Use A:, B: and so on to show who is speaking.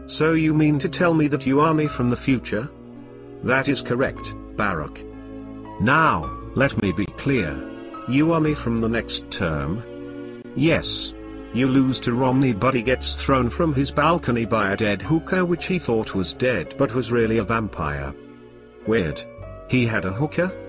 A: So you mean to tell me that you are me from the future? That is correct, Baruch. Now, let me be clear. You are me from the next term? Yes. You lose to Romney, but he gets thrown from his balcony by a dead hooker which he thought was dead but was really a vampire. Weird. He had a hooker?